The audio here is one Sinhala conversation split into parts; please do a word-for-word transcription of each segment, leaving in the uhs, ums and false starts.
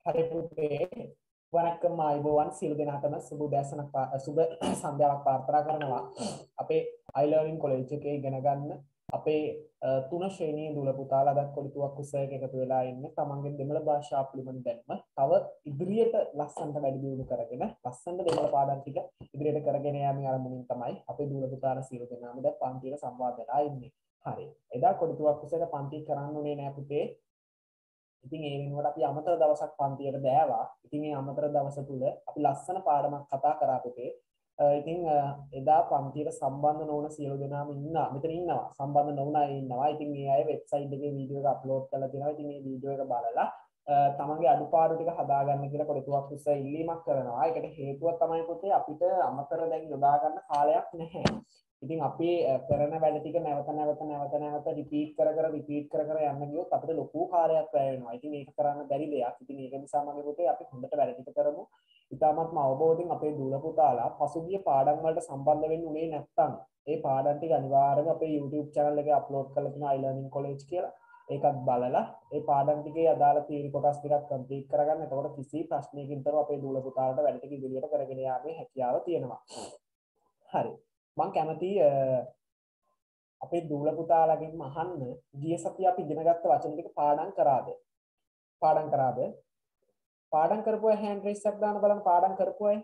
හරි පුතේ වණක්කම් ආයුබෝවන් සියලු දෙනාටම සුබ උදෑසනක් සුබ සන්ධ්‍යාවක් ප්‍රාර්ථනා කරනවා. අපේ I learning college එකේ ඉගෙන ගන්න අපේ තුන ශ්‍රේණියේ දුල පුතාලා අදත් කොළිතුවක් උත්සවයක එකතු වෙලා ඉන්නේ. තමන්ගේ දෙමළ භාෂා පිළිබඳ දැනුම තව ඉදිරියට ලස්සනට වැඩි දියුණු කරගෙන ලස්සනට දෙමළ පාඩම් ටික ඉදිරියට කරගෙන යාමේ අරමුණින් තමයි අපේ දුල පුතාලා සියලු දෙනාම දැන් පන්තියට සම්බන්ධ වෙලා ඉන්නේ. හරි. එදා කොළිතුවක් උත්සවයට පන්ති කරන්න උනේ නෑ පුතේ. ඉතින් ඒ වෙනුවට අපි අමතර දවසක් පන්තියට බෑවා. ඉතින් ඒ අමතර දවස තුල අපි ලස්සන පාඩමක් කතා කරා පුතේ. ඉතින් එදා පන්තියට සම්බන්ධ නොවන සියලු දෙනාම ඉන්නවා. මෙතන ඉන්නවා. සම්බන්ධ නොවුන අය ඉන්නවා. ඉතින් මේ අය වෙබ්සයිට් එකේ වීඩියෝ එක අප්ලෝඩ් කරලා තියෙනවා. ඉතින් මේ වීඩියෝ එක බලලා තමන්ගේ අඩුපාඩු ටික හදාගන්න කියලා කොටුවක් උස්ස ඉල්ලීමක් කරනවා. ඒකට හේතුව තමයි පුතේ අපිට අමතර දැන් යොදා ගන්න කාලයක් නැහැ. ඉතින් අපි කරන වැඩ ටික නැවත නැවත නැවත නැවත රිපීට් කර කර රිපීට් කර කර යන්න ගියොත් අපිට ලොකු කාලයක් වැය වෙනවා. ඉතින් ඒක කරන්න බැරි දෙයක්. ඉතින් ඒක නිසා මගේ පුතේ අපි හොඳට වැඩ ටික කරමු. ඉතාමත්ම අවබෝධයෙන් අපේ දුල පුතාලා පසුගිය පාඩම් වලට සම්බන්ධ වෙන්න උනේ නැත්නම් ඒ පාඩම් ටික අනිවාර්යයෙන්ම අපේ YouTube channel එකේ අප්ලෝඩ් කරලා තියෙනවා I learning college කියලා. ඒකත් බලලා ඒ පාඩම් ටිකේ අදාළ තීරි කොටස් ටිකක් කම්ප්ලීට් කරගන්න. එතකොට කිසි ප්‍රශ්නයකින් තොරව අපේ දුල පුතාලට වැඩ ටික ඉදිරියට කරගෙන යාමේ හැකියාව තියෙනවා. හරි. මම කැමති අපේ දුල පුතාලගෙන් අහන්න ගිය සතිය අපි ඉගෙන ගත්ත වචන ටික පාඩම් කරාද? පාඩම් කරාද? පාඩම් කරපු අය හෑන්ඩ් රේස් එකක් දාන්න බලන්න පාඩම් කරපු අය.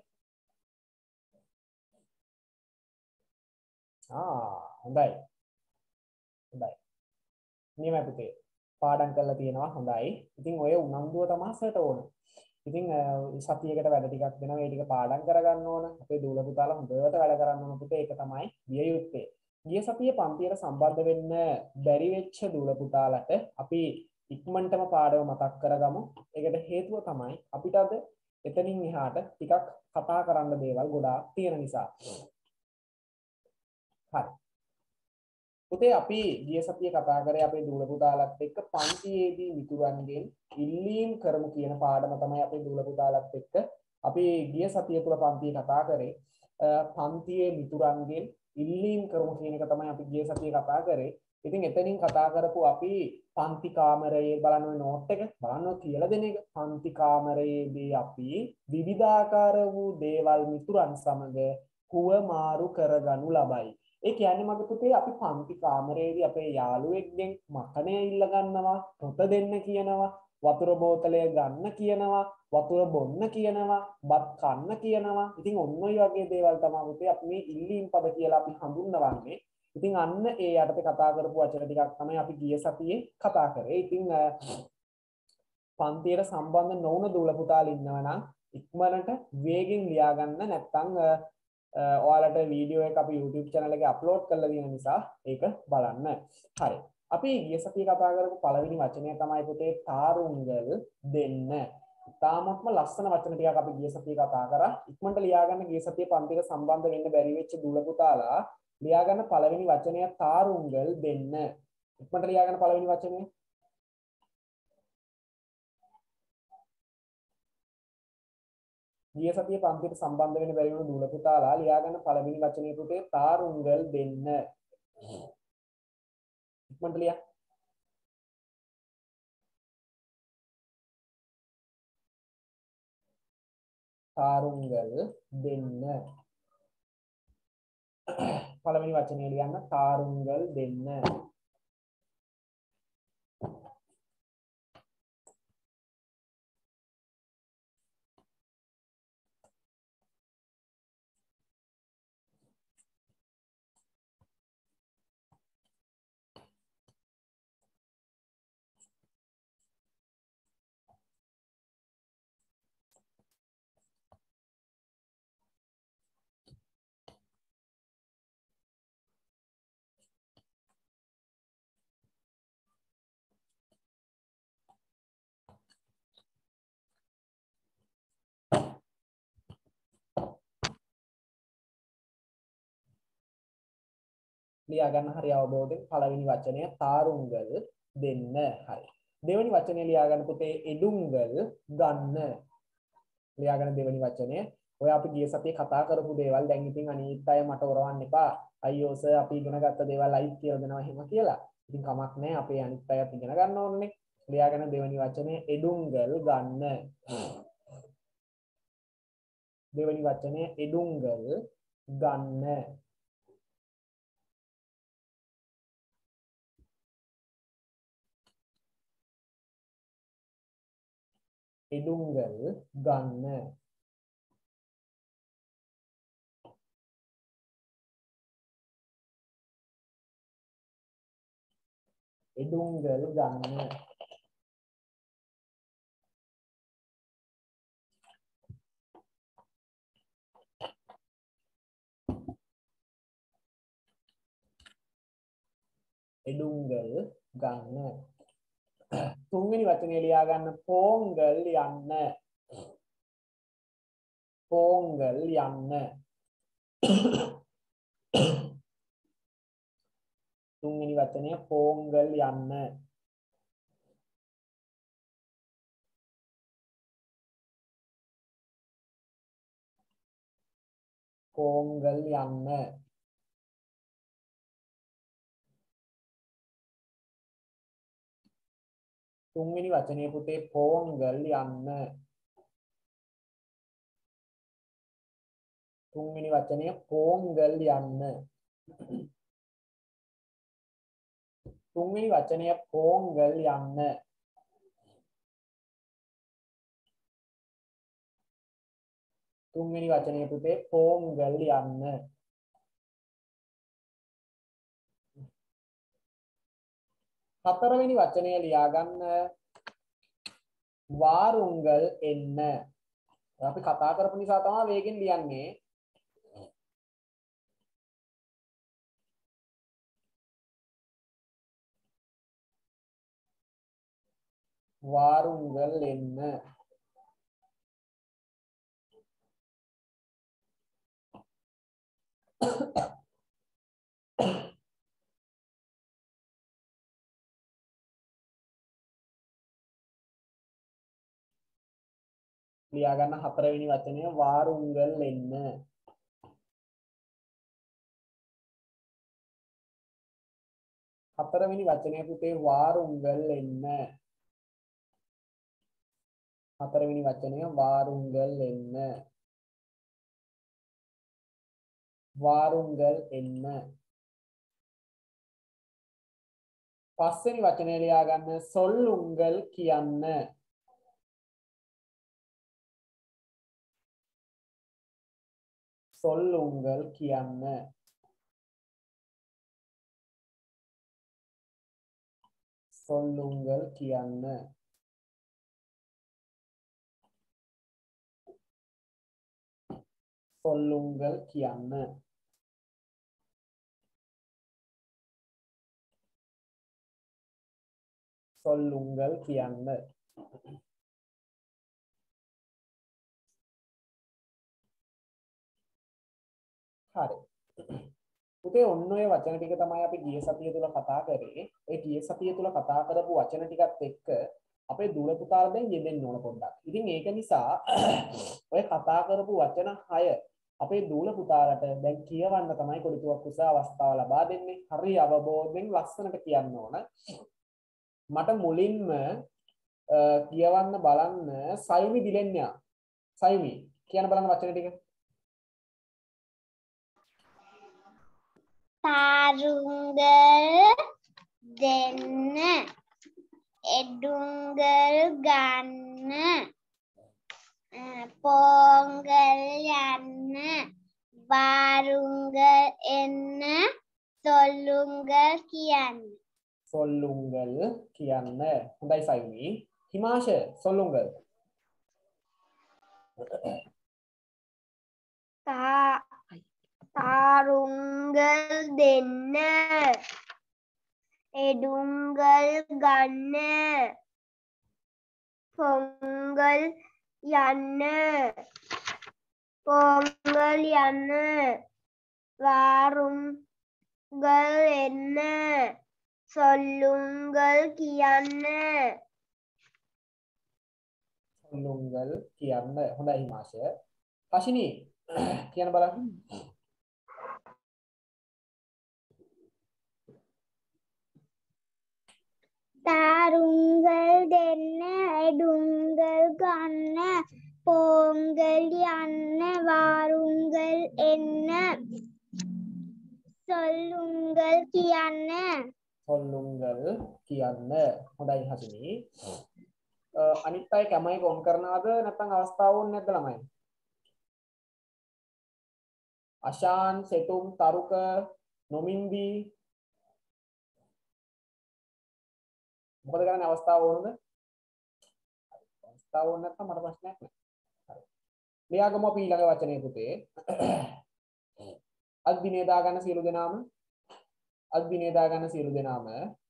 ආ හොඳයි. හොඳයි. නියමයි පුතේ. පාඩම් කරලා තියෙනවා හොඳයි. ඉතින් ඔය උනන්දුව තමයි සට ඕන. ඉතින් සතියකට වැඩ ටිකක් දෙනවා. ඒ ටික පාඩම් කරගන්න ඕන. අපේ දුල පුතාලා හොඳට වැඩ කරන්න ඕන පුතේ. ඒක තමයි විය යුත්තේ. ගිය සතියේ පන්තියට සම්බන්ධ වෙන්න බැරි වෙච්ච දුල පුතාලට අපි ඉක්මනටම පාඩම මතක් කරගමු. ඒකට හේතුව තමයි අපිට අද එතනින් එහාට ටිකක් කතා කරන්න දේවල් ගොඩාක් තියෙන නිසා. හරි. පුතේ අපි ගිය සතියේ කතා කරේ අපේ දුල පුතාලත් එක්ක පන්තියේදී මිතුරන්ගෙන් ඉල්ලීම් කරමු කියන පාඩම තමයි අපේ දුල පුතාලත් එක්ක අපි ගිය සතිය තුල පන්තියේ කතා කරේ. පන්තියේ මිතුරන්ගෙන් ඉල්ලීම් කරමු කියන එක තමයි අපි ගිය සතියේ කතා කරේ. ඉතින් එතනින් කතා කරපු අපි පන්ති කාමරයේ බලන ඔය නෝට් එක බලන්න කියලා දෙන එක. පන්ති කාමරයේදී අපි විවිධාකාර වූ දේවල් මිතුරන් සමග හුවමාරු කරගනු ලබයි. ඒ කියන්නේ මගේ පුතේ අපි පන්ති කාමරයේදී අපේ යාළුවෙක්ගෙන් මකණය ඉල්ල ගන්නවා, පොත දෙන්න කියනවා, වතුර බෝතලය ගන්න කියනවා, වතුර බොන්න කියනවා, බත් කන්න කියනවා. ඉතින් ඔන්න ඔය වගේ දේවල් තමයි පුතේ අපි මේ ඉල්ලීම් පද කියලා අපි හඳුන්වන්නේ. ඉතින් අන්න ඒ යටතේ කතා කරපු වචන ටිකක් තමයි අපි ගිය සතියේ කතා කරේ. ඉතින් පන්තියට සම්බන්ධ නොවුන දුල පුතාලා ඉන්නවා නම් ඉක්මනට වේගෙන් ලියා ගන්න. නැත්නම් ඔයාලට වීඩියෝ එක අපි YouTube channel එකේ අප්ලෝඩ් කරලා තියෙන නිසා ඒක බලන්න. හරි. අපි ගිය සතියේ කතා කරපු පළවෙනි වචනය තමයි පුතේ තාරුංගල් දෙන්න. තාමත්ම ලස්සන වචන ටිකක් අපි ගිය සතියේ කතා කරා. ඉක්මනට ලියා ගන්න ගිය සතියේ පන්තියට සම්බන්ධ වෙන්න බැරි වෙච්ච දුල පුතාලා ලියා ගන්න පළවෙනි වචනය තාරුංගල් දෙන්න. ඉක්මනට ලියා ගන්න පළවෙනි වචනය. ගිය සතියේ පන්තියට සම්බන්ධ වෙන්න බැරි වුණු දුල පුතාලා ලියා ගන්න පළවෙනි වචනේ පුතේ තාරුංගල් දෙන්න. ඉක්මනට ලියා. තාරුංගල් දෙන්න. පළවෙනි වචනේ ලියන්න තාරුංගල් දෙන්න. ලියා ගන්න හරි අවබෝධයෙන් පළවෙනි වචනය තාරුංගල් දෙන්න. හරි. දෙවෙනි වචනේ ලියා ගන්න පුතේ එඩුංගල් ගන්න. ලියා ගන්න දෙවෙනි වචනය. ඔය අපි ගිය සතියේ කතා කරපු දේවල් දැන් ඉතින් අනිත් අය මට ඔරවන්න එපා. අයියෝ සර් අපි ඉගෙන ගත්ත දේවල් අයිත් කියලා දෙනවා එහෙම කියලා. ඉතින් කමක් නැහැ. අපේ අනිත් අයත් ඉගෙන ගන්න ඕනේ. ලියාගන්න දෙවෙනි වචනේ එඩුංගල් ගන්න. දෙවෙනි වචනේ එඩුංගල් ගන්න. එඩුංගල් ගන්න. එඩුංගල් ගන්න. එඩුංගල් ගන්න. තුන්වෙනි වචනේ ලියා ගන්න පෝංගල් යන්න. පෝංගල් යන්න. තුන්වෙනි වචනේ පෝංගල් යන්න. පෝංගල් යන්න. තුන්වෙනි වචනේ පුතේ පෝංගල් යන්න. තුන්වෙනි වචනේ පෝංගල් යන්න. තුන්වෙනි වචනය පෝංගල් යන්න. තුන්වෙනි වචනය පුතේ පෝංගල් යන්න. හතරවෙනි වචනය ලියා ගන්න වාරුංගල් එන්න. අපි කතා කරපු නිසා තමයි වේගෙන් ලියන්නේ. වාරුංගල් එන්න. ලියා ගන්න හතරවෙනි වචනය වාරුංගල් එන්න. හතරවෙනි වචනය පුතේ වාරුංගල් එන්න. හතරවෙනි වචනය වාරුංගල් එන්න. වාරුංගල් එන්න. පස්වෙනි වචනය ලියා ගන්න සොල්ලුංගල් කියන්න. සොල්ලුංගල් කියන්න. සොල්ලුංගල් කියන්න. සොල්ලුංගල් කියන්න. සොල්ලුංගල් කියන්න. හරි. පුතේ ඔන්න ඔය වචන ටික තමයි අපි ගිය සතිය තුල කතා කරේ. ඒ ගිය සතිය තුල කතා කරපු වචන ටිකත් එක්ක අපේ දූල පුතාලා දැන් යෙදෙන්න ඕන පොඩ්ඩක්. ඉතින් ඒක නිසා ඔය කතා කරපු වචන හය අපේ දූල පුතාලට දැන් කියවන්න තමයි කොඩිතුවක් උස අවස්ථාව ලබා දෙන්නේ. හරි අවබෝධයෙන් ලස්සනට කියන්න ඕන. මට මුලින්ම කියවන්න බලන්න සයිමි දිලෙන්යා. සයිමි කියන්න බලන්න වචන ටික. තාරුංගල් දෙන්න, එඩුංගල් ගන්න, පෝංගල් යන්න, වාරුංගල් එන්න, සොල්ලුංගල් කියන්න. සොල්ලුංගල් කියන්න. හොඳයි සයිමි. හිමාෂ සොල්ලුංගල්. තා තාරුංගල් දෙන්න, එඩුංගල් ගන්න, පොංගල් යන්න, පොංගල් යන්න, වාරුංගල් එන්න, සොල්ලුංගල් කියන්න. සොල්ලුංගල් කියන්න. හොඳයි හිමාෂ. කෂිනී කියන්න බලන්න. තාරුංගල් අරුංගල් දෙන්න ඇඩුංගල් ගන්න පෝංගල් යන්න වාරුංගල් එන්න සොල්ලුංගල් කියන්න සොල්ලුංගල් කියන්න හොඳයි හසිනි අනිත් අය කැමයි කොම් කරනවද නැත්නම් අවස්ථාව ඕනේ නැද්ද ළමයි අශාන් සෙතුම් තරුක නොමින්දි මොකද කරන්නේ අවස්ථාව ඕනද අවස්ථාව ඕන නැත්නම් මට ප්‍රශ්නයක් නැහැ හරි ලියාගමු අපි ඊළඟ වචනේ පුතේ අද දිනේ දා ගන්න සියලු දෙනාම අද දිනේ දා ගන්න සියලු දෙනාම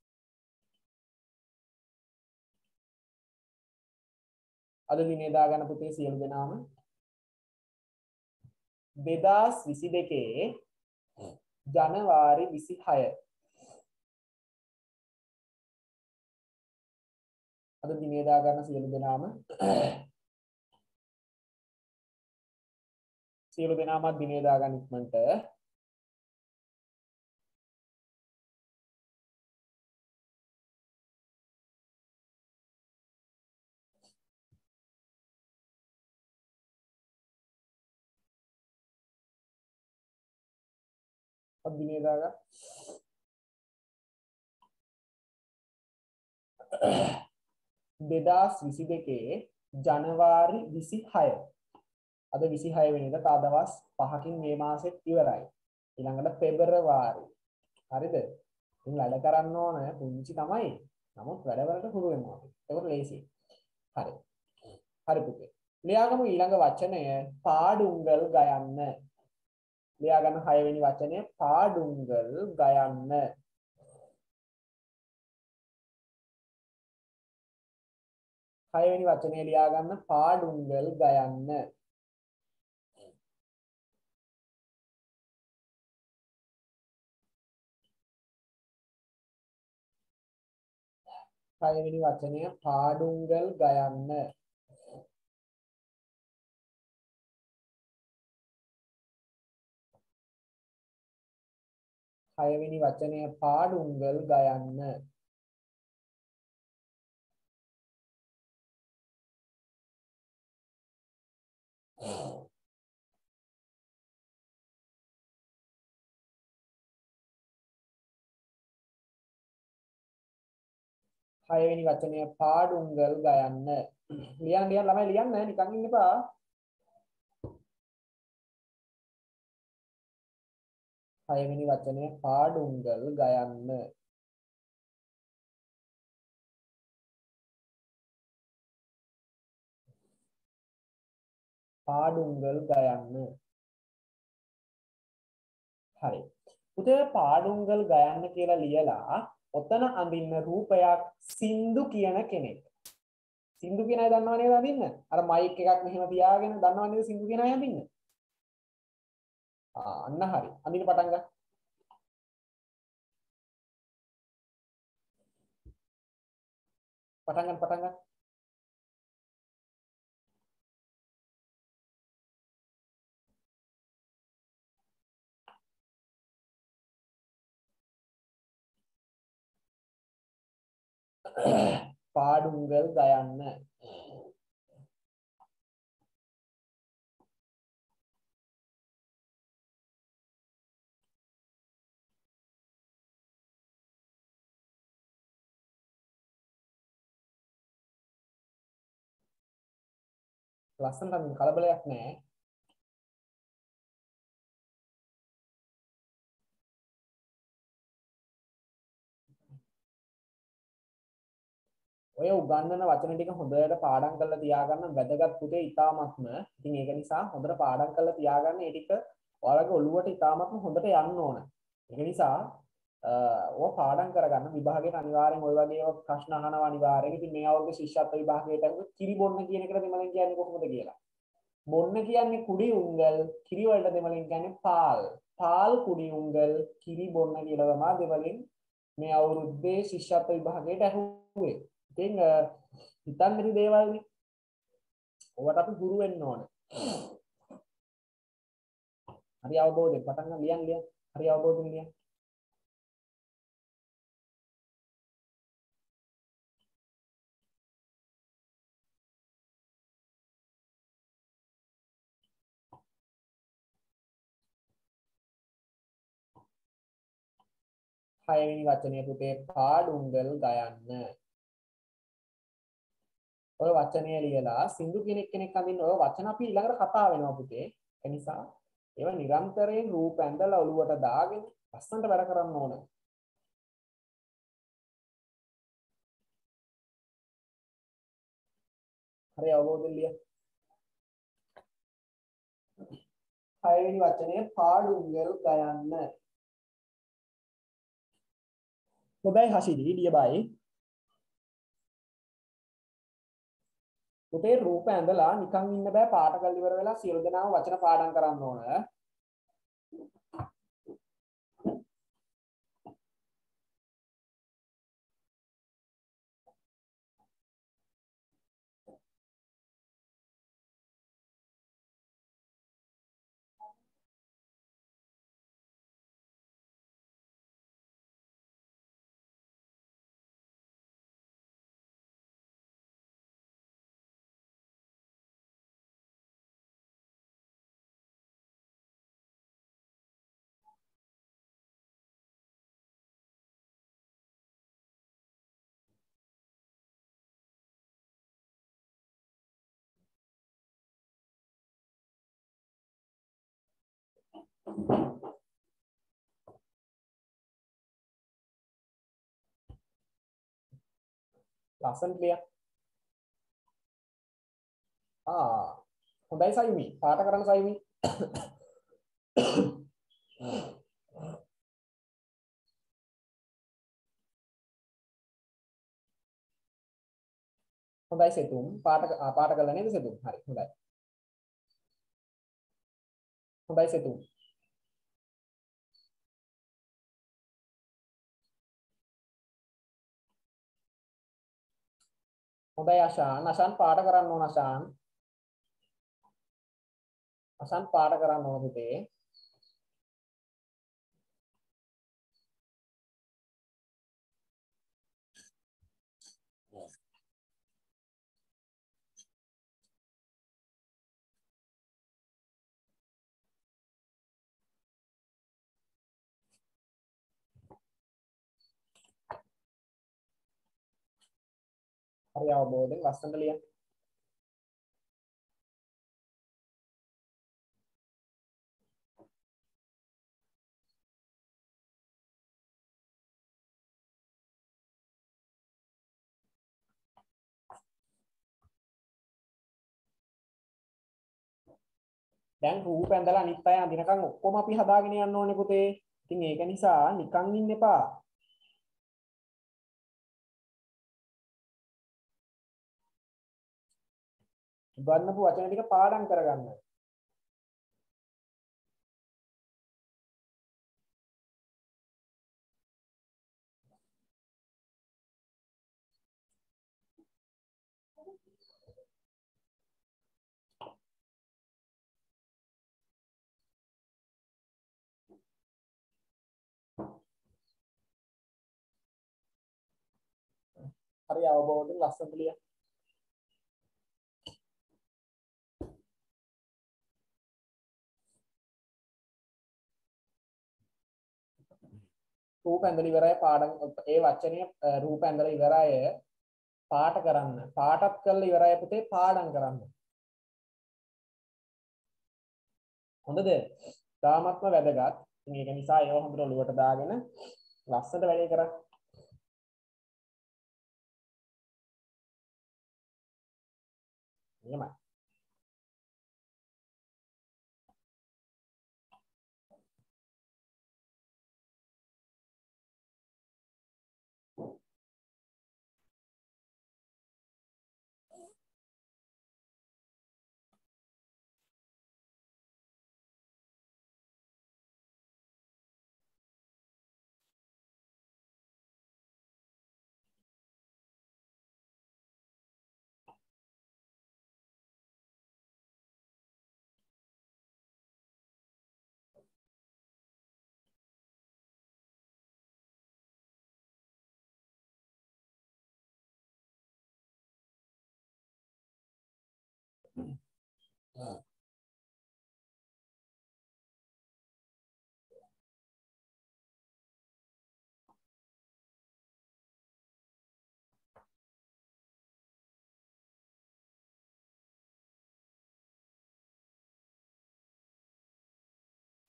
අද දිනේ දා ගන්න පුතේ සියලු දෙනාම දෙදාස් විසි දෙකේ ජනවාරි විසිහය අද දිනේ දා ගන්න සියලු දෙනාම සියලු දෙනාම දිනේ දා ගන්න ඉක්මනට අද දිනේ දා ගන්න දෙදාස් විසි දෙකේ ජනවාරි විසිහය අද විසිහය වෙනිදා තා දවස් පහකින් මේ මාසෙත් ඉවරයි ඊළඟට පෙබරවාරි හරිද ඉතින් වැඩ කරන්න ඕන පුංචි තමයි නමුත් වැඩවලට හුරු වෙන්න ඕනේ ඒක ලේසි හරි හරි පුතේ ලියාගමු ඊළඟ වචනය පාඩුංගල් ගයන්න ලියා ගන්න හය වෙනි වචනය පාඩුංගල් ගයන්න හය වෙනි වචනේ ලියා ගන්න පාඩුංගල් ගයන්න හය වෙනි වචනය පාඩුංගල් ගයන්න හය වෙනි වචනය පාඩුංගල් ගයන්න හය වෙනි වචනය පාඩුංගල් ගයන්න ලියන්න ලියන්න ළමයි ලියන්න නිකන් ඉන්න එපා හය වෙනි වචනය පාඩුංගල් ගයන්න පාඩුංගල් ගයන්න හරි පුතේ පාඩුංගල් ගයන්න කියලා ලියලා ඔතන අඳින්න රූපයක් සින්දු කියන කෙනෙක් සින්දු කියන අය දන්නව නේද අඳින්න අර මයික් එකක් මෙහෙම තියාගෙන දන්නව නේද සින්දු කියන අය අඳින්න ආ අන්න හරි අඳින්න පටන් ගන්න පටන් ගන්න පටන් ගන්න පාඩුංගල් ගයන්න ලස්සනට අඳින්න කලබලයක් නැහැ ඔය උගන්වන වචන ටික හොඳට පාඩම් කරලා තියාගන්න වැදගත් පුතේ ඉතාමත්ම. ඉතින් ඒක නිසා හොඳට පාඩම් කරලා තියාගන්න මේ ටික ඔයාලගේ ඔළුවට ඉතාමත්ම හොඳට යන්න ඕන. ඒක නිසා ඔය පාඩම් කරගන්න විභාගයට අනිවාර්යෙන් ඔය වගේ ප්‍රශ්න අහනවා අනිවාර්යෙන්. ඉතින් මේ අවුරුද්දේ ශිෂ්‍යත්ව විභාගයට අහුවොත් කිරි බොන්න කියන එකට දෙමළෙන් කියන්නේ කොහොමද කියලා. බොන්න කියන්නේ කුඩි උංගල්, කිරි වලට දෙමළෙන් කියන්නේ පාල්. පාල් කුඩි උංගල්, කිරි බොන්න කියලා තමයි දෙමළෙන් මේ අවුරුද්දේ ශිෂ්‍යත්ව විභාගයට අහුවේ. ඉතින් හිතන්න බැරි දේවල්නේ. ඔකට අපි ගුරු වෙන්න ඕන. හරි අවබෝධයෙන් පටන් ගන්න ලියන්න ලියන්න. හරි අවබෝධයෙන් ලියන්න. හයවෙනි වචනය පුතේ පාඩුංගල් ගයන්න. ඔය වචනය ලියලා සින්දු කෙනෙක් කෙනෙක් අඳින්න ඔය වචන අපි ඊළඟට කතා වෙනවා පුතේ. ඒ නිසා ඒවා නිරන්තරයෙන් රූප ඇඳලා ඔලුවට දාගෙන ලස්සනට වැඩ කරන්න ඕන. හරි අවබෝධයෙන් ලිය. හයවෙනි වචනය පාඩුංගල් ගයන්න. හොඳයි හෂිරි ලියබයි. පුතේ රූප ඇඳලා නිකන් ඉන්න බෑ පාට කරලා ඉවර වෙලා සියලු දෙනාම වචන පාඩම් කරන්න ඕන. ලස්සන ලිය. ආ හොඳයි සයුමි. පාට කරන්න සයුමි. හොඳයි සෙතුම්. පාට පාට කරලා නේද සෙතුම්? හරි හොඳයි. හොඳයි සෙතුම්. හොඳයි අශාන්. අශාන් පාට කරන්න ඕන අශාන්. අශාන් පාට කරන්න ඕන පුතේ. හරි අවබෝධයෙන් ලස්සනට ලියන්න. දැන් රූප ඇඳලා අනිත් අය අඳිනකම් ඔක්කොම අපි හදාගෙන යන්න ඕනේ පුතේ. ඉතින් ඒක නිසා නිකන් ඉන්න එපා. ගන්නපු වචන ටික පාඩම් කරගන්න. හරි අවබෝධයෙන් ලස්සනට ලියන්න. රූප ඇඳලා ඉවරයි පාඩම් ඒ වචනේ රූප ඇඳලා ඉවරයි පාට කරන්න. පාටත් කරලා ඉවරයි පුතේ පාඩම් කරන්න. හොඳද? තාමත්ම වැදගත්. ඉතින් ඒක නිසා ඒව හොඳට ඔලුවට දාගෙන ලස්සනට වැඩේ කරන්න. එහෙමයි.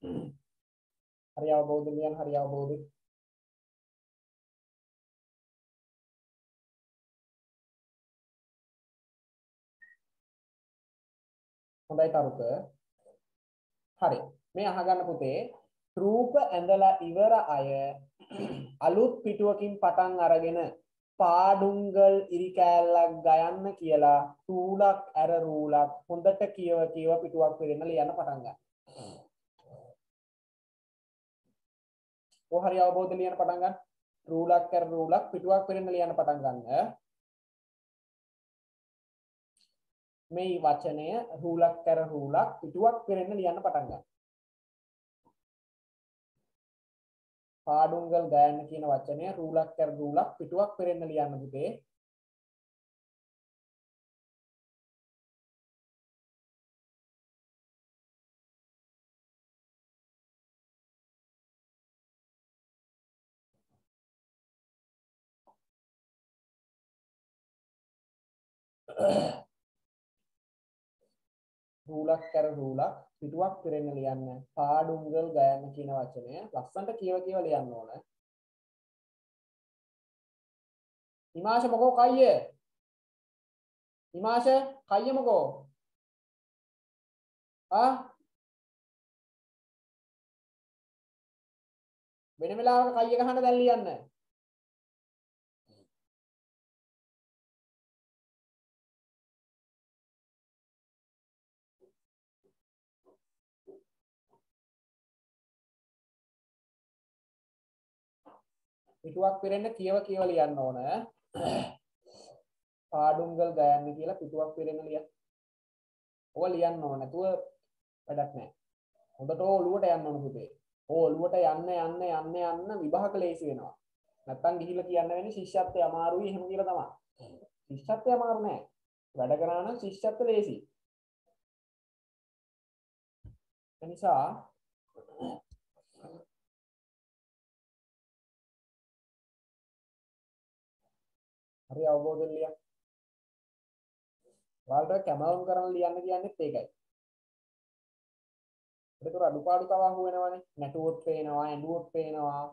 හරි අවබෝධ ලියන්න හරි අවබෝධ. හොඳයි තරුක. හරි. මේ අහගන්න පුතේ රූප ඇඳලා ඉවර අය අලුත් පිටුවකින් පටන් අරගෙන පාඩුංගල් ඉරි කෑල්ලක් ගයන්න කියලා රූලක් ඇර රූලක් හොඳට කියව කියව පිටුවක් පිරෙන්න ලියන්න පටන් ගන්න. ඔය හරි අවබෝධ ලියන්න පටන් ගන්න. රූලක් ඇර රූලක් පිටුවක් පිරෙන්න ලියන්න පටන් ගන්න. මේ වචනය රූලක් ඇර රූලක් පිටුවක් පිරෙන්න ලියන්න පටන් ගන්න. පාඩුංගල් ගයන්න කියන වචනය රූලක් ඇර රූලක් පිටුවක් පිරෙන්න ලියන්න පුතේ. රූලක් කර රූලක් පිටුවක් පිරෙන්න ලියන්න පාඩුංගල් ගයන්න කියන වචනය ලස්සනට කියව කියව ලියන්න ඕන. හිමාෂ මොකෝ කයිය? හිමාෂ කයිය මොකෝ? ආ වෙන වෙලාවක කයිය ගහන්න දැන් ලියන්න. පිටුවක් පිරෙන්න කියව කියව ලියන්න ඕන. පාඩුංගල් ගයන්න කියලා පිටුවක් පිරෙන්න ලියන්න. ඔය ලියන්න ඕන නැතුව වැඩක් නැහැ. හොඳට ඔළුවට යන්න ඕන පුතේ. ඔළුවට යන්න යන්න යන්න යන්න විභාග ලේසි වෙනවා. නැත්තම් ගිහිල්ලා කියන්න වෙන්නේ ශිෂ්‍යත්වය අමාරුයි එහෙම කියලා තමයි. ශිෂ්‍යත්වය අමාරු නෑ. වැඩ කරා නම් ශිෂ්‍යත්ව ලේසි. ඒ නිසා හරි අවබෝධයෙන් ලියන්න. ඔයාලට කැමවුම් කරන් ලියන්න කියන්නේත් ඒකයි. ඒක අඩුපාඩු තව අහු වෙනවනේ. නැටුවොත් පේනවා, ඇඬුවොත් පේනවා.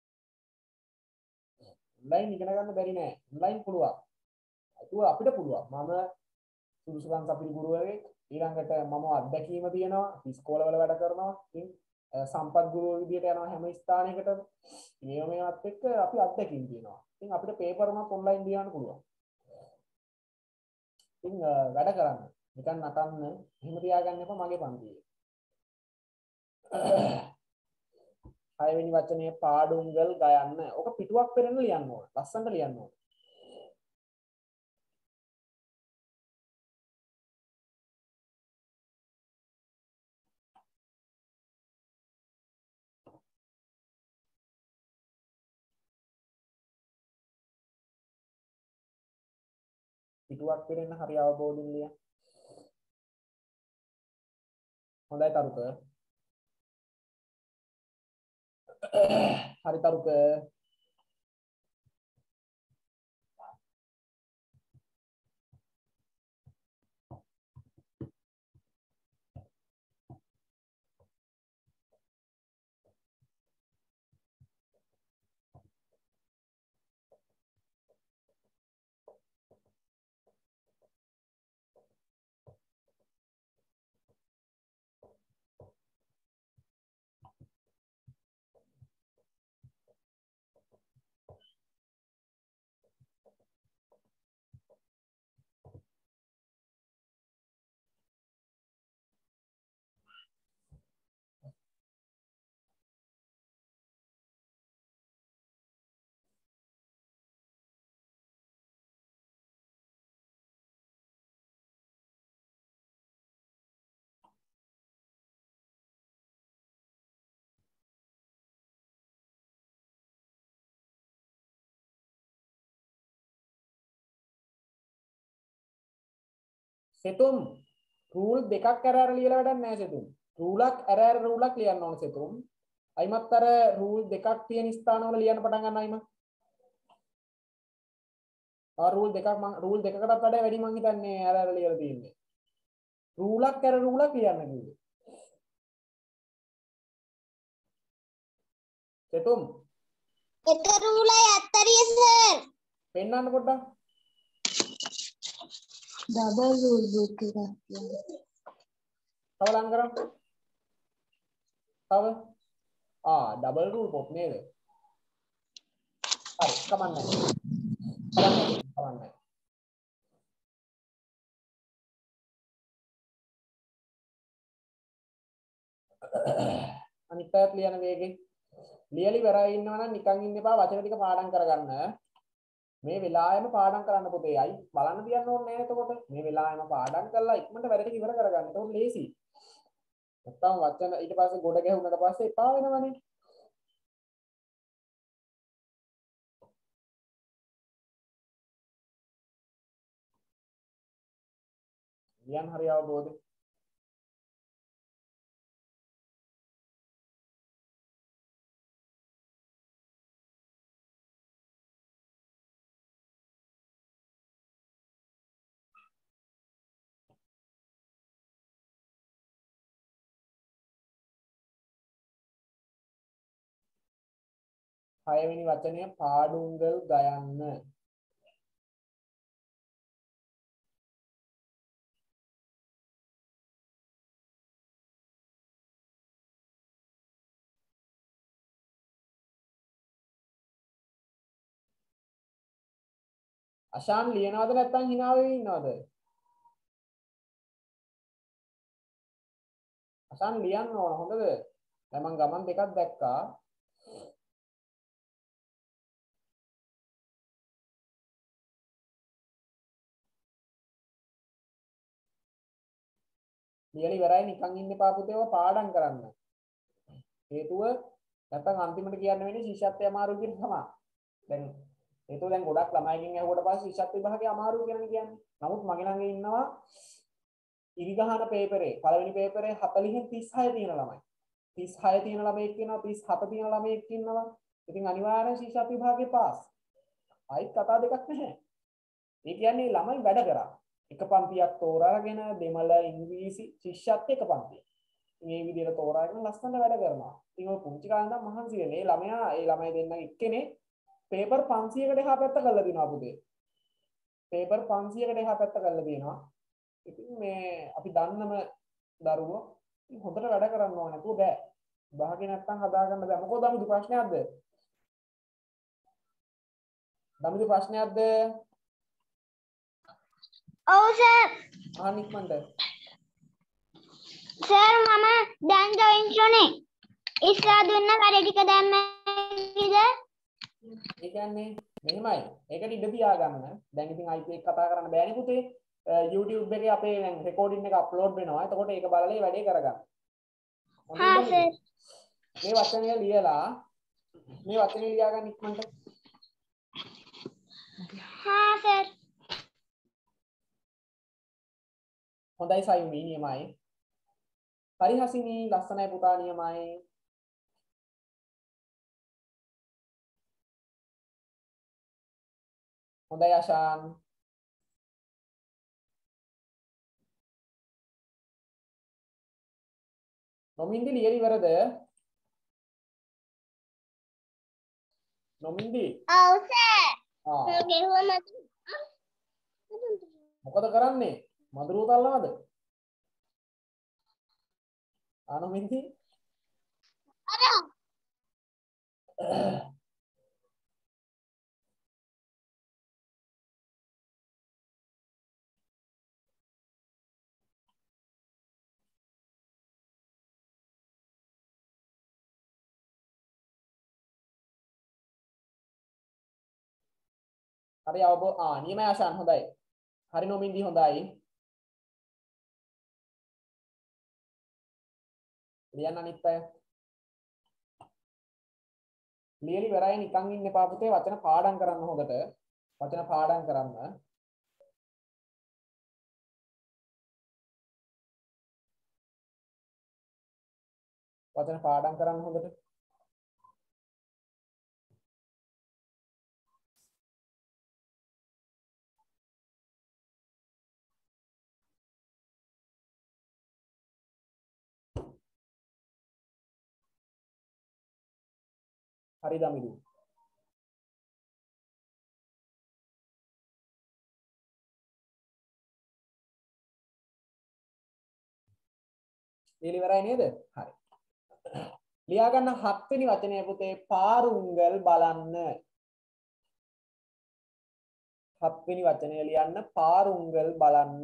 ඔන්ලයින් ඉගෙන ගන්න බැරි නෑ. ඔන්ලයින් පුළුවන්. ඒක අපිට පුළුවන්. මම සුදුසුකම් සපිරි ගුරුවරයෙක්. ඊළඟට මම අත්දැකීම තියෙනවා. ඉස්කෝලවල වැඩ කරනවා. ඉතින් සම්පත් ගුරුවර විදියට යනවා හැම ස්ථානයකටම. මේ මේවත් එක්ක අපි අත්දැකීම් තියෙනවා. ඉතින් අපිට පේපර් එකක් ඔන්ලයින් ලියන්න පුළුවන්. ඉතින් වැඩ කරන්න. නිකන් නටන්න එහෙම තියාගන්න එපා මගේ පන්තියේ. හයවෙනි වචනේ පාඩුංගල් ගයන්න. ඔක පිටුවක් පෙරෙන්න ලියන්න ඕන. ලස්සනට ලියන්න ඕන. පිටුවක් පෙරෙන්න හරි අවබෝධයෙන් ලියන්න. හොඳයි තරුක. හරි තරුක. සෙතුම් රූල් දෙකක් අර අර ලියලා වැඩක් නැහැ සෙතුම්. රූලක් අර අර රූලක් ලියන්න ඕන සෙතුම්. අයිමත් අර රූල් දෙකක් තියෙන ස්ථානවල ලියන්න පටන් ගන්න අයිම. ආ රූල් දෙකක් මම රූල් දෙකකටත් වඩා වැඩි මං හිතන්නේ අර අර ලියලා තියෙන්නේ. රූලක් අර රූලක් ලියන්න කිව්වේ. චෙතුම් එක රූලයි අත්තරිය සර්. පෙන්නන්න පොඩ්ඩක්. ඩබල් රූල් බුක් එක. තව ලං කරන්න. තව ආ ඩබල් රූල් පොත් නේද? හරි කමන්නේ. කමන්නේ කමන්නේ. අනිත් පැයත් ලියන වේගෙන් ලියලි වෙරයි ඉන්නවා නම් නිකන් ඉන්න එපා වචන ටික පාඩම් කරගන්න. මේ වෙලාවෙම පාඩම් කරන්න පුතේ. අයි බලන්න තියන්න ඕනේ නැහැ එතකොට. මේ වෙලාවෙම පාඩම් කරලා ඉක්මනට වැඩ ටික ඉවර කරගන්න. ඒක ලේසි. නැත්තම් වචන ඊට පස්සේ ගොඩ ගැහුනට පස්සේ එපා වෙනවනේ. ලියන්න හරි අවබෝධයි. හයවෙනි වචනය පාඩුංගල් ගයන්න. අශාන් ලියනවද නැත්නම් hina වෙවි ඉන්නවද? අශාන් ලියන්න ඕන හොඳද? දැන් මම ගමන් දෙකක් දැක්කා. ලියලි ඉවරයි නිකන් ඉන්න එපා පුතේ ඔය පාඩම් කරන්න. හේතුව නැත්නම් අන්තිමට කියන්න වෙන්නේ ශිෂ්‍යත්වය අමාරු කියන තමයි. දැන් හේතුව දැන් ගොඩක් ළමයිකින් ඇහුවට පස්සේ ශිෂ්‍යත්ව විභාගේ අමාරු කියලා කියන්නේ. නමුත් මගේ ළඟ ඉන්නවා ඉරිගහන පේපරේ පළවෙනි පේපරේ හතළිහෙන් තිස් හය තියෙන ළමයි. තිස් හය තියෙන ළමයෙක් ඉන්නවා, තිස් හත තියෙන ළමයෙක් ඉන්නවා. ඉතින් අනිවාර්යෙන් ශිෂ්‍යත්ව විභාගේ පාස්. ආයිත් කතා දෙකක් නැහැ. ඒ කියන්නේ ළමයි වැඩ කරා. එක පන්තියක් තෝරාගෙන දෙමළ ඉංග්‍රීසි ශිෂ්‍යත්ව එක පන්තිය. මේ විදිහට තෝරාගෙන ලස්සනට වැඩ කරනවා. ඉතින් ඔය පුංචි කාලේ ඉඳන් මහන්සි වෙන්නේ. මේ ළමයා ඒ ළමයි දෙන්න එක්කෙනේ පේපර් පන්සියයකට එහා පැත්ත කරලා දිනවා පුතේ. පේපර් පන්සියයකට එහා පැත්ත කරලා දිනවා. ඉතින් මේ අපි දන්නම දරුවෝ හොඳට වැඩ කරන්න ඕන නැතුව බෑ. භාගේ නැත්තම් හදාගන්න බෑ. මොකද දමුදු ප්‍රශ්නයක්ද? දමුදු ප්‍රශ්නයක්ද? ඔව් සර්. අහන්න ඉක්මනට. සර් මම දැන් ජොයින් වුණේ. ඉස්සරහ දුන්න වැඩ ටික දැම්මද? ඒ කියන්නේ මෙහෙමයි. ඒකට ඉඩ තියාගන්න. දැන් ඉතින් අයිපී එක කතා කරන්න බෑනේ පුතේ. YouTube එකේ අපේ දැන් රෙකෝඩින් එක අප්ලෝඩ් වෙනවා. එතකොට ඒක බලලා ඒ වැඩේ කරගන්න. හා සර්. මේ වචනය ලියලා මේ වචනේ ලියා ගන්න ඉක්මනට. හා සර්. හොඳයි සයුමි නියමයි. හරි හසිනි ලස්සනයි පුතා නියමයි. හොඳයි අශාන්. නොමින්දි ලියලි ඉවරද? නොමින්දි. ඔව් සර්. ආ. ගෙහුවම මොකද කරන්නේ? මදුරුව තල්ලනවද? ආ නොමින්දි. අර හරි අවබෝධ ආ නියමයි ආශාන් හොඳයි. හරි නොමින්දි හොඳයි. ලියන්න අනිත් අය. ලියලි වෙරයි නිකන් ඉන්න එපා පුතේ වචන පාඩම් කරන්න හොඳට. වචන පාඩම් කරන්න. වචන පාඩම් කරන්න හොඳට. හරිද අමිදු? ලියලා ඉවරයි නේද? හරි. ලියා ගන්න හත් වෙනි වචනය පුතේ පාරුංගල් බලන්න. හත් වෙනි වචනය ලියන්න පාරුංගල් බලන්න.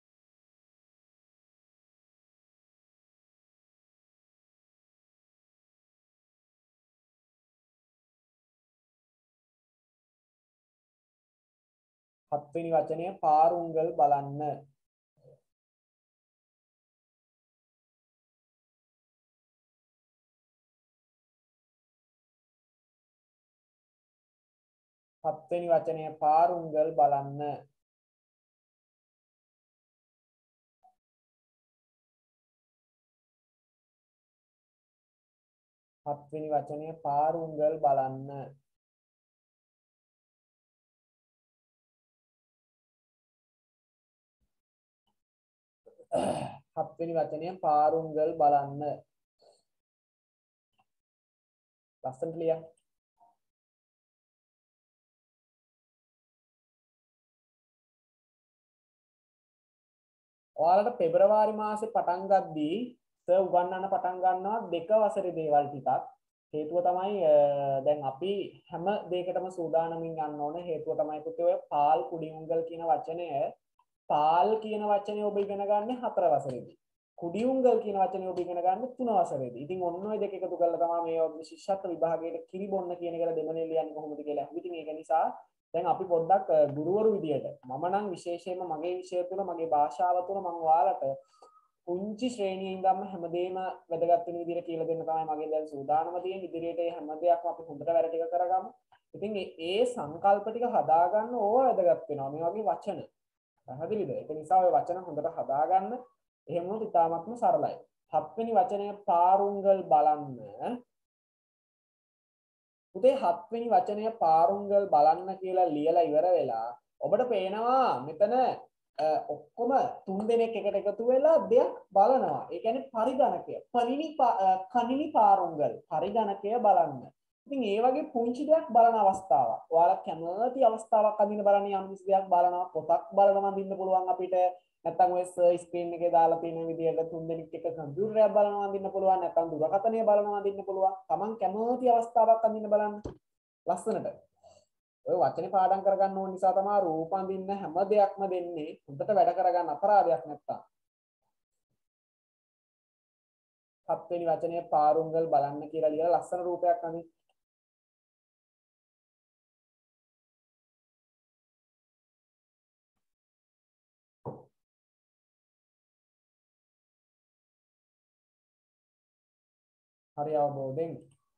හත් වෙනි වචනය පාරුංගල් බලන්න. හත් වෙනි වචනය පාරුංගල් බලන්න. හත් වෙනි වචනය පාරුංගල් බලන්න. හත් වෙනි වචනය පාරුංගල් බලන්න. ලස්සනට ලියන්න. ඔයාලට පෙබරවාරි මාසේ පටන් ගද්දී සර් උගන්වන්න පටන් ගන්නවා දෙක වසරේ දේවල් ටිකක්. හේතුව තමයි දැන් අපි හැම දෙයකටම සූදානමින් යන්න ඕන. හේතුව තමයි පුතේ ඔය පාල් කුඩිඋංගල් කියන වචනය පාල් කියන වචනේ ඔබ ඉගෙන ගන්න හතර වසරේදී. කුඩිඋංගල් කියන වචනේ ඔබ ඉගෙන ගන්න තුන වසරේදී. ඉතින් ඔන්න ඔය දෙක එකතු කරලා තමයි මේ ශිෂ්‍යත්ව විභාගයේ කිරිබොන්න කියන එක දෙමනේ ලියන්නේ කොහොමද කියලා. ඉතින් ඒක නිසා දැන් අපි පොඩ්ඩක් ගුරුවරු විදියට මම නම් විශේෂයෙන්ම මගේ විෂය තුළ මගේ භාෂාව තුළ මම ඔයාලට පුංචි ශ්‍රේණියේ ඉඳන්ම හැමදේම වැදගත් වෙන විදියට කියලා දෙන්න තමයි මගේ දැන් සූදානම තියෙන්නේ. ඉදිරියට මේ හැම දෙයක්ම අපි හොඳට වැඩ ටික කරගමු. ඉතින් ඒ සංකල්ප ටික හදාගන්න ඕවා වැදගත් වෙනවා. මේ වගේ වචන. පැහැදිලිද? ඒක නිසා ඔය වචන හොඳට හදාගන්න. එහෙම වුණොත් ඉතාමත්ම සරලයි. හත් වෙනි වචනය පාරුංගල් බලන්න. පුතේ හත් වෙනි වචනය පාරුංගල් බලන්න කියලා ලියලා ඉවර වෙලා ඔබට පේනවා මෙතන ඔක්කොම තුන් දෙනෙක් එකට එකතු වෙලා දෙයක් බලනවා. ඒ කියන්නේ පරිගණකය. පරිණි කනිනි පාරුංගල් පරිගණකය බලන්න. ඉතින් ඒ වගේ පුංචි දෙයක් බලන අවස්ථාවක්. ඔයාලා කැමති අවස්ථාවක් අඳින්න බලන්න යම් කිසි දෙයක් බලනවා. පොතක් බලනවා අඳින්න පුළුවන් අපිට. නැත්නම් ඔය ස්ක්‍රීන් එකේ දාලා තියෙන විදිහට තුන් දෙනෙක් එක කම්පියුටර් එකක් බලනවා අඳින්න පුළුවන්. නැත්නම් දුරකථනය බලනවා අඳින්න පුළුවන්. Taman කැමති අවස්ථාවක් අඳින්න බලන්න. ලස්සනට. ඔය වචනේ පාඩම් කරගන්න ඕන නිසා තමයි රූප අඳින්න හැම දෙයක්ම දෙන්නේ. හොඳට වැඩ කරගන්න අපරාධයක් නැත්තම්. හත් වෙනි වචනේ පාරුංගල් බලන්න කියලා ලියලා ලස්සන රූපයක් අඳින්න. හරි අවබෝධයෙන්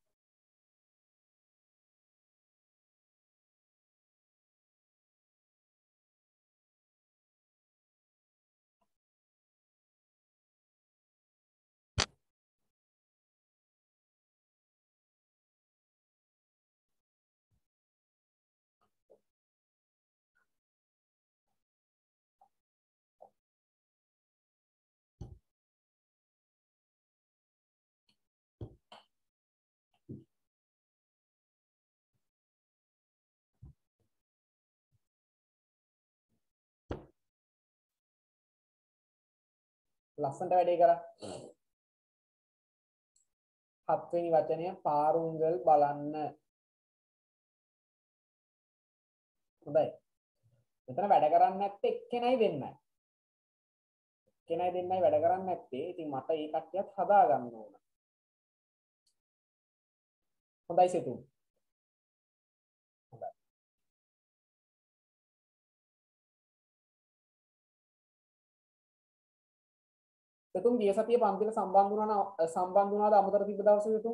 ලස්සනට වැඩේ කරා. හත් වෙනි වචනය පාරුංගල් බලන්න. හොඳයි. මෙතන වැඩ කරන්නේ නැත්තේ එක්කෙනයි දෙන්නයි. එක්කෙනයි දෙන්නයි වැඩ කරන්නේ නැත්තේ. ඉතින් මට මේ කට්ටියත් හදා ගන්න ඕන. හොඳයි සෙතුම්. හොඳයි. සෙතුම් ගිය සතියේ පන්තිට සම්බන්ධ වුණා සම්බන්ධ වුණාද අමතර තිබ්බ දවසේ සෙතුම්?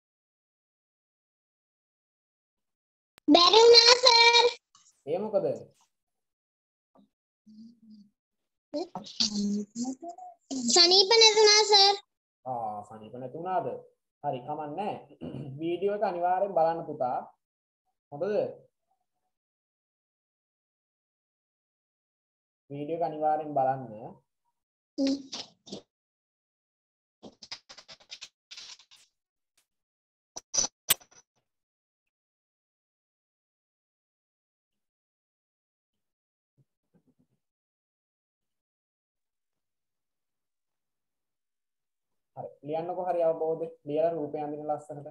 බැරි වුණා සර්. ඒ මොකද? සනීප නැතුණා සර්. ආ සනීප නැතුණාද? හරි කමන්නේ. වීඩියෝ එක අනිවාර්යෙන් බලන්න පුතා. හොඳද? වීඩියෝ එක අනිවාර්යෙන් බලන්න. ලියන්නකො හරි අවබෝධ. ලියලා රූපය අඳින ලස්සනට.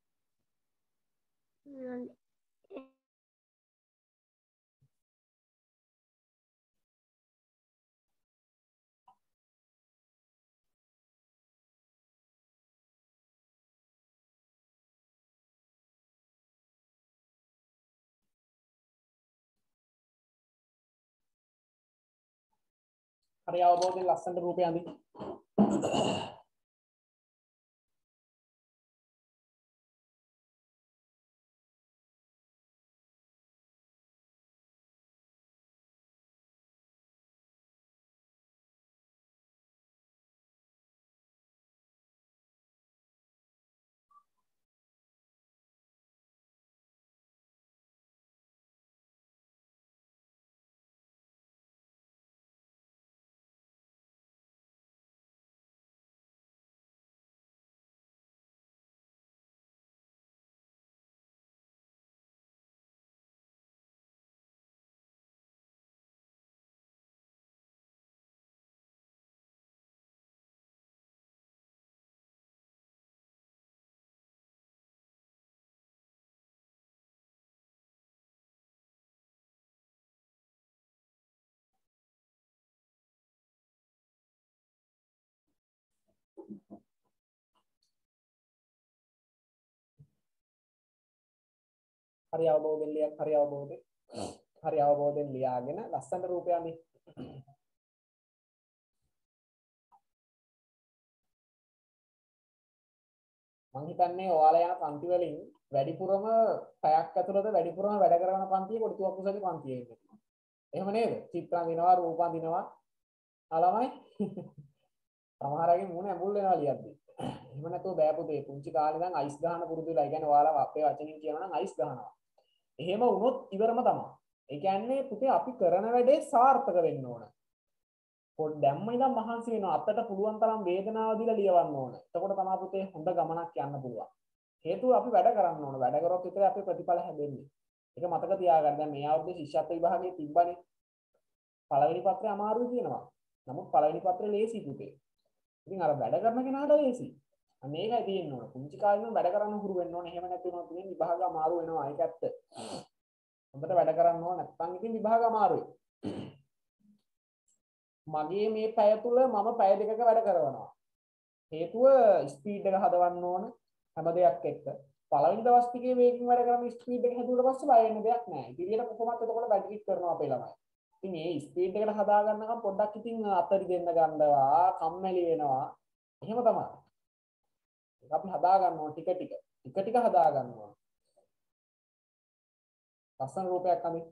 හරි අවබෝධයෙන් ලස්සනට රූපය අඳින්න. හරි අවබෝධයෙන් ලියන්න. හරි අවබෝධයෙන්. හරි අවබෝධයෙන් ලියාගෙන ලස්සනට රූපය අඳින්න. මම හිතන්නේ ඔයාලා යන පන්ති වලින් වැඩිපුරම පැයක් ඇතුළත වැඩිපුරම වැඩ කරන පන්තිය පොඩි තුවක්කුසගේ පන්තිය ඉන්නේ. එහෙම නේද? චිත්‍ර අඳිනවා, රූප අඳිනවා. ළමයි සමහර අයගේ මූණ ඇඹුල් වෙනවා ලියද්දි. එහෙම නැතුව බෑ පුතේ. පුංචි කාලේ ඉඳන් අයිස් ගහන පුරුදු වෙලා. ඒ කියන්නේ ඔයාලා අපේ වචනින් කියනවා නම් අයිස් ගහනවා. එහෙම වුණොත් ඉවරම තමයි. ඒ කියන්නේ පුතේ අපි කරන වැඩේ සාර්ථක වෙන්න ඕන. පොඩ් දැම්ම ඉඳන් මහන්සි වෙනවා. අතට පුළුවන් තරම් වේදනාව දීලා ලියවන්න ඕන. එතකොට තමයි පුතේ හොඳ ගමනක් යන්න පුළුවන්. හේතුව අපි වැඩ කරන්න ඕන. වැඩ කරොත් විතරයි අපේ ප්‍රතිඵල හැදෙන්නේ. ඒක මතක තියාගන්න. දැන් මේ අවුරුද්දේ ශිෂ්‍යත්ව විභාගයේ තිබ්බනේ. පළවෙනි පත්‍රය අමාරුයි කියනවා. නමුත් පළවෙනි පත්‍රය ලේසි පුතේ. ඉතින් අර වැඩ කරන කෙනාට ලේසි. අන්න ඒකයි තියෙන්න ඕන. පුංචි කාලේ ඉඳන් වැඩ කරන්න හුරු වෙන්න ඕන. එහෙම නැති වුණොත් ඉතින් විභාග අමාරු වෙනවා. ඒක ඇත්ත. හොඳට වැඩ කරන්න ඕන. නැත්නම් ඉතින් විභාග අමාරුයි. මගේ මේ පැය තුල මම පැය දෙකක වැඩ කරනවා. හේතුව ස්පීඩ් එක හදවන්න ඕන හැම දෙයක් එක්ක. පළවෙනි දවස් ටිකේ වේගින් වැඩ කරන ස්පීඩ් එක හැදුවට පස්සේ බය වෙන්න දෙයක් නැහැ. ඉතිරියට කොහොමද එතකොට වැඩ කිට් කරනවා අපේ ළමයි. ඉතින් මේ ස්පීඩ් එකට හදා ගන්නකම් පොඩ්ඩක් ඉතින් අතරි දෙන්න ගන්නවා, කම්මැලි වෙනවා. එහෙම තමයි. ඒක අපි හදා ගන්න ඕන ටික ටික. ටික ටික හදා ගන්න ඕන. ලස්සන රූපයක් අඳින්න.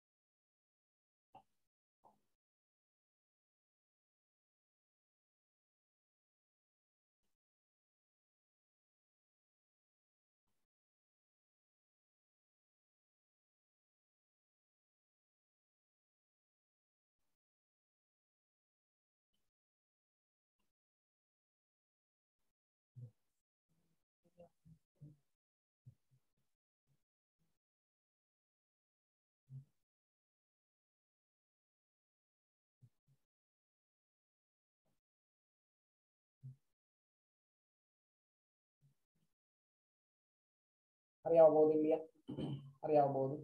හරි අවබෝධයෙන් ලියන්න. හරි අවබෝධයෙන්.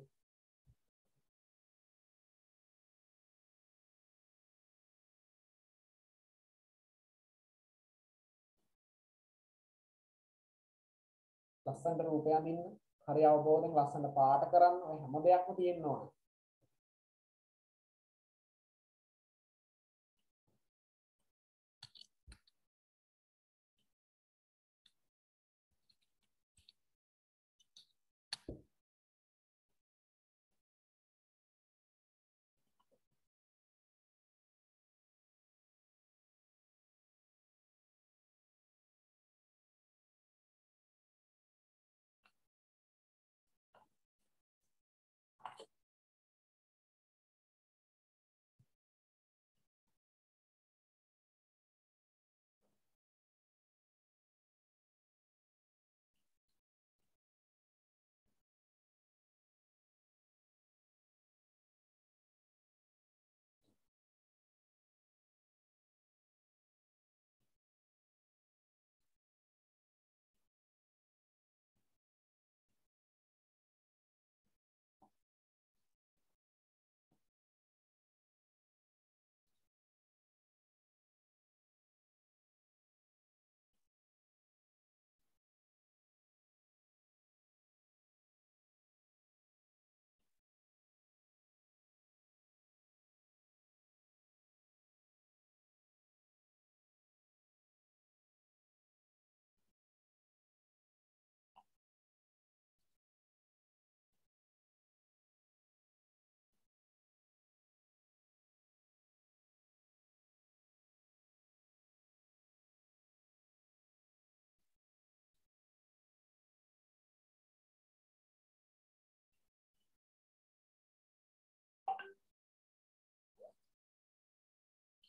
ලස්සනට රූපය අඳින්න. හරි අවබෝධයෙන් ලස්සනට පාට කරන්න. ඔය හැම දෙයක්ම තියෙන්න ඕන.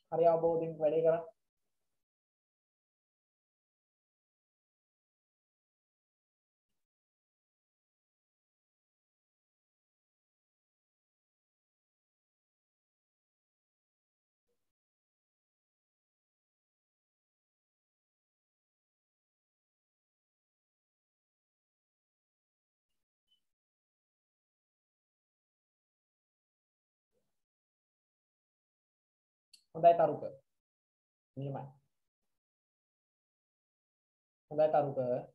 හරි අවබෝධයෙන් වැඩේ කරන්න. හොඳයි තරුක. නියමයි. හොඳයි තරුක.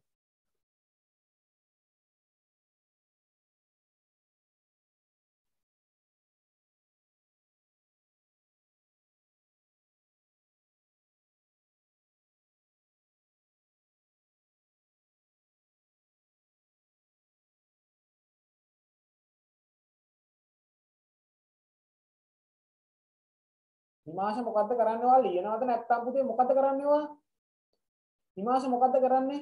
හිමාංශ මොකද්ද කරන්නේ ඔයා ලියනවද නැත්නම් පුතේ මොකද්ද කරන්නේ ඔයා? හිමාංශ මොකද්ද කරන්නේ?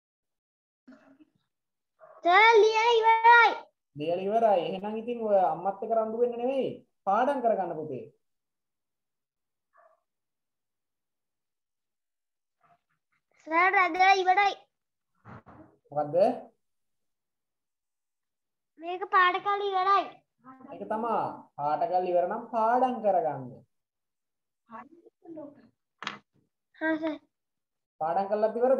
සර් ලියලා ඉවරයි. ලියලා ඉවරයි. එහෙනම් ඉතින් ඔය අම්මත් එක්ක රණ්ඩු වෙන්න නෙවෙයි. පාඩම් කරගන්න පුතේ. සර් රැදලා ඉවරයි. මොකද්ද? මේක පාඩ කරලා ඉවරයි. ඒක තමයි. පාඩ කරලා ඉවර නම් පාඩම් කරගන්න. හා සර්. පාඩම් කළාත් ඉවරද?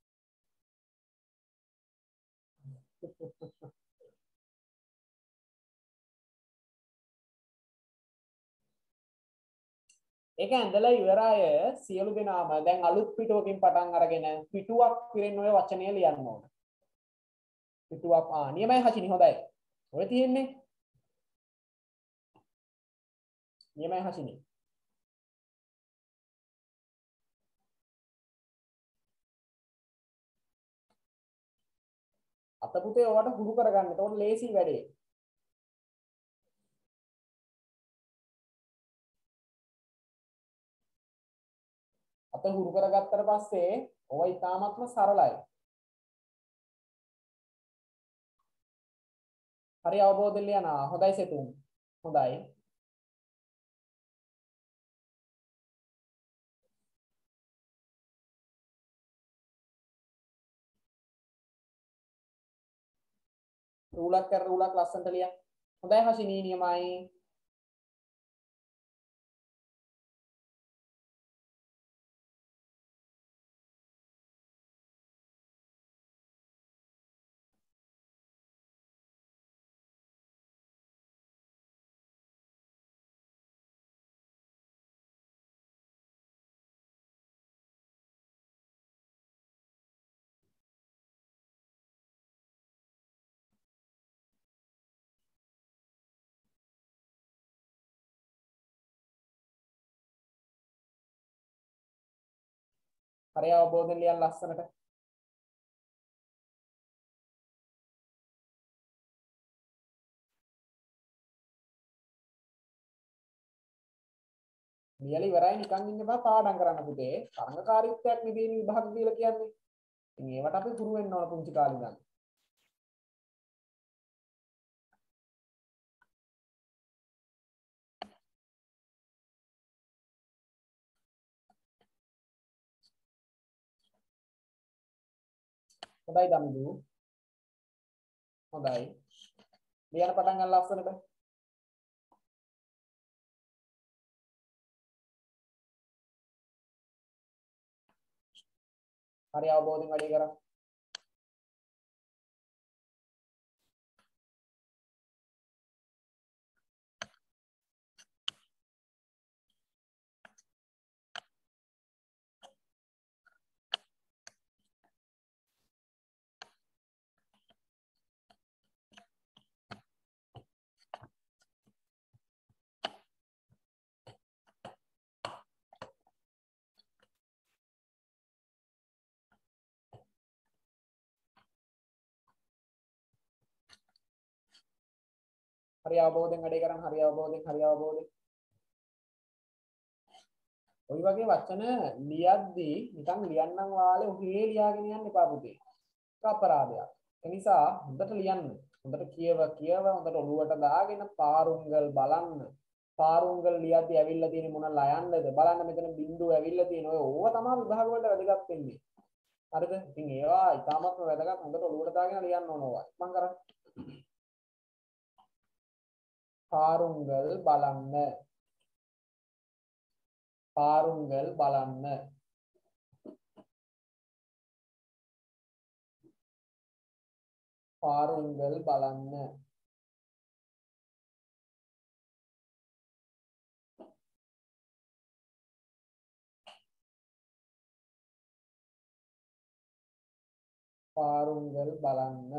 ඒක ඇඳලා ඉවර අය සියලු දෙනාම දැන් අලුත් පිටුවකින් පටන් අරගෙන පිටුවක් පිරෙන්න ඔය වචනය ලියන්න ඕන. පිටුවක් ආ නියමයි හචිනි හොඳයි. ඔය තියෙන්නේ. නියමයි හචිනි. අතපුතේ ඔයාලට හුරු කරගන්න. එතකොට ලේසි වැඩේ. අත හුරු කරගත්තට පස්සේ ඔය ඉතාමත්ම සරලයි. හරි අවබෝධයෙන් ලියනවා. හොඳයි සෙතුම්. හොඳයි. රූලක් කර රූලක් ලස්සනට ලියන්න. හොඳයි හෂිනී නියමයි. හරි අවබෝධයෙන් ලියන්න ලස්සනට. ලියලා ඉවරයි නිකන් ඉන්න බා පාඩම් කරන්න පුතේ. තරඟකාරීත්වයක් නෙවෙයි විභාග කියලා කියන්නේ. ඉතින් ඒවට අපි හුරු වෙන්න ඕන පුංචි කාලේ ඉඳන්. හොඳයි දමිදු. හොඳයි. ලියන්න පටන් ගන්න ලස්සනට. හරි අවබෝධයෙන් වැඩි කරා. හරි අවබෝධයෙන් වැඩේ කරන් හරි අවබෝධයෙන් හරි අවබෝධයෙන් ඔය වගේ වචන ලියද්දී නිකන් ලියන්නම් වාලේ ඔහේ ලියාගෙන යන්න එපා පුතේ. ඒක අපරාධයක්. ඒ නිසා හොඳට ලියන්න. හොඳට කියව කියව හොඳට ඔළුවට දාගෙන පාරුංගල් බලන්න. පාරුංගල් ලියද්දී ඇවිල්ලා තියෙන මොන ලයන්නද බලන්න මෙතන බිඳුව ඇවිල්ලා තියෙන ඔය ඕව තමයි විභාග වලට වැදගත් වෙන්නේ. හරිද? ඉතින් ඒවා ඉතාමත්ම වැදගත් හොඳට ඔලුවට දාගෙන ලියන්න ඕන ඕවා. මම කරා. පාරුංගල් බලන්න. පාරුංගල් බලන්න. පාරුංගල් බලන්න. පාරුංගල් බලන්න.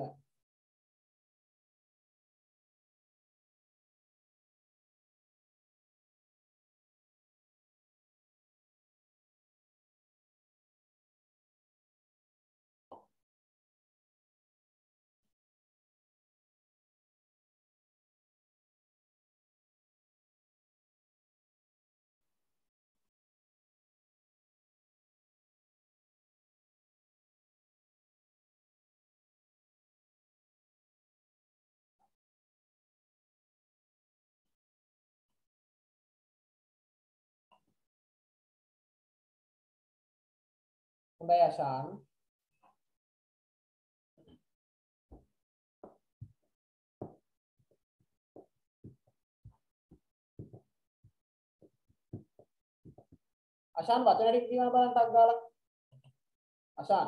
හොඳයි අෂාන්. අෂාන් වචන ටික කියවන බලන්න ටක් ගාලා. අෂාන්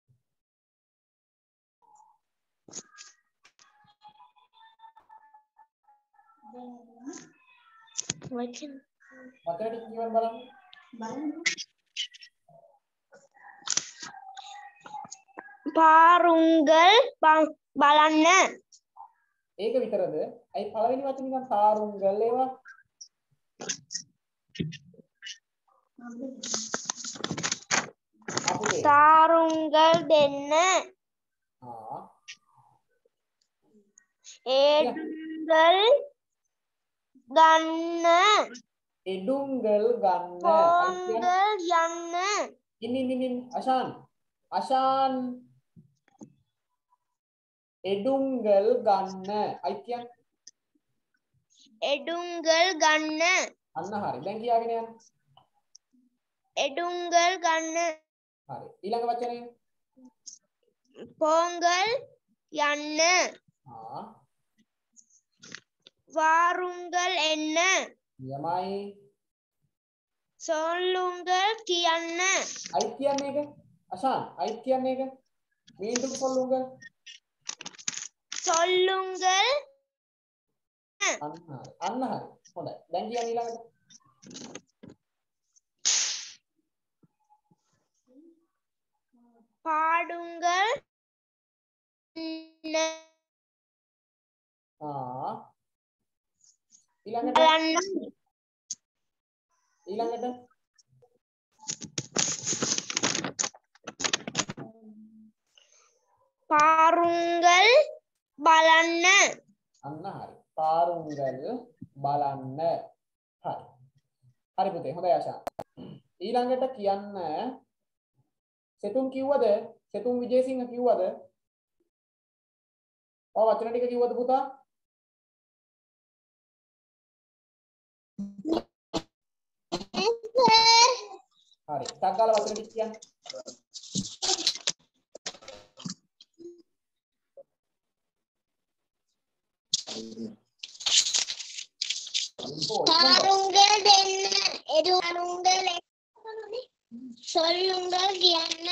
වචන වචන ටික කියවන බලන්න. බලන්න. පාරුංගල් බලන්න. ඒක විතරද? අයි පළවෙනි වචනේ නිකන් පාරුංගල් ඒවා. පාරුංගල් දෙන්න. ආ. ඒඩුංගල් ගන්න. එඩුංගල් ගන්න. පොංගල් යන්න. ඉන්න ඉන්න ඉන්න අෂාන්. අෂාන් එඩුංගල් ගන්න. අයි කියන්න. එඩුංගල් ගන්න. අන්න හරි. දැන් කියාගෙන යන්න. එඩුංගල් ගන්න. හරි. ඊළඟ වචනේ. පොංගල් යන්න. ආ. වාරුංගල් එන්න. යමයි. සොල්ලුංගල් කියන්න. අයි කියන්නේ එක. අෂාන් අයි කියන්නේ එක. මීண்டும் සොල්ලුංගල්. සොල්ලුංගල්. අන්න හරි. අන්න හරි. හොඳයි. දැන් කියන්න ඊළඟට. පාඩුංගල් න. ආ. ඊළඟට. බලන්න. ඊළඟට. පාරුංගල් බලන්න. අන්න හරි. පාරුංගල් බලන්න. හරි. හරි පුතේ. හොඳයි ආශා. ඊළඟට කියන්න සෙතුම් කිව්වද? සෙතුම් විජේසිංහ කිව්වද? ඔය වචන ටික කිව්වද පුතා? හරි. ටක් ගාලා වචන ටික කියන්න. පාරුංගල් දෙන්න. එඩුංගල් සොල්ලුංගල් කියන්න.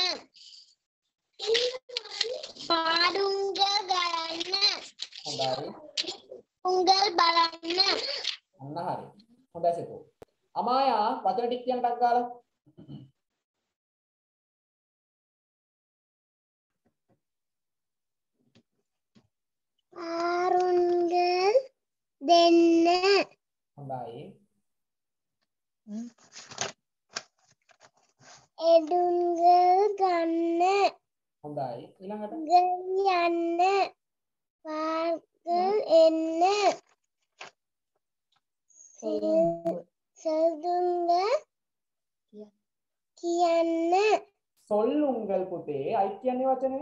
පාඩුංගල් ගන්න. හොඳයි. උංගල් බලන්න. අන්න හරි. හොඳයි සෙතු. අමායා වචන ටික කියන්න ටක් ගාලා. පාරුංගල් දෙන්න. හොඳයි. එඩුංගල් ගන්න. හොඳයි. ඊළඟට ගල් යන්න. පාගල් එන්න. සල්දුංගල් කියන්න. සොල්ලුංගල් පුතේ අයි කියන්නේ වචනය.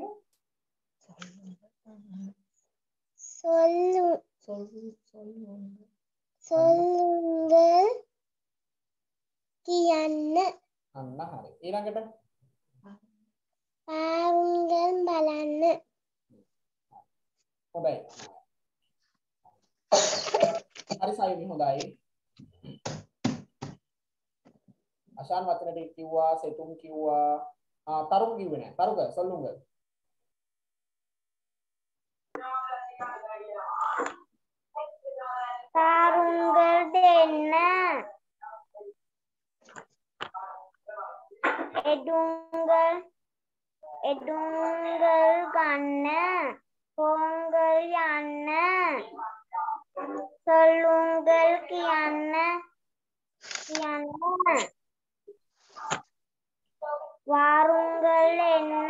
සොල්ලු සොල්ලුන්ගල් කියන්න. අන්න හරි. ඊළඟට පාරුන්ගල් බලන්න. හොඳයි. හරි සයිනි හොඳයි. අශාන් වචන ටික කිව්වා, සෙතුම් කිව්වා. ආ තරුක කිව්වේ නෑ. තරුක සොල්ලුන්ගල්. පාරුන්ගල් දෙන්න. එඩුංගල් එඩුංගල් ගන්න. පොංගල් යන්න. සොල්ලුන්ගල් කියන්න. කියන්න. වාරුංගල් එන්න.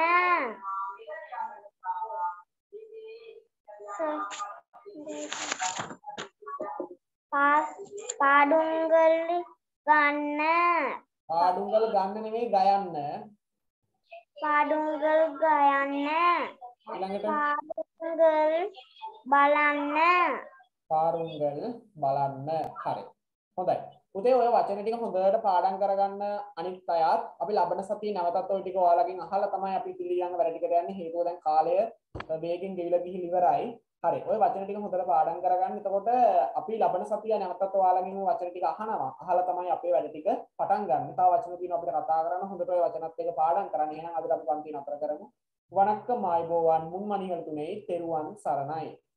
පාඩුංගල් ගන්න. පාඩුංගල් ගන්න නෙමෙයි ගයන්න. පාඩුංගල් ගයන්න. ඊළඟට පාඩුංගල් බලන්න. පාරුංගල් බලන්න. හරි. හොඳයි. පුතේ ඔය වචන ටික හොඳට පාඩම් කරගන්න අනිත් අයත් අපි ලබන සතියේ නැවතත් ඔය ටික ඔයාලගෙන් අහලා තමයි අපි පිළිගන්න වැඩ ටිකට යන්නේ. හේතුව දැන් කාලය වේගෙන් ගෙවිලා ගිහින් ඉවරයි. හරි. ඔය වචන ටික හොඳට පාඩම් කරගන්න. එතකොට අපි ලබන සතිය නැවතත් ඔයාලගෙන් ඔය වචන ටික අහනවා. අහලා තමයි අපේ වැඩ ටික පටන් ගන්න. තව වචන තියෙනවා අපිට කතා කරන්න. හොඳට ඔය වචනත් එක්ක පාඩම් කරන්න. එහෙනම් අද අපි පන්ති නතර කරමු. වණක්කම් ආයුබෝවන් මුන්මණිවල තුනේ තෙරුවන් සරණයි.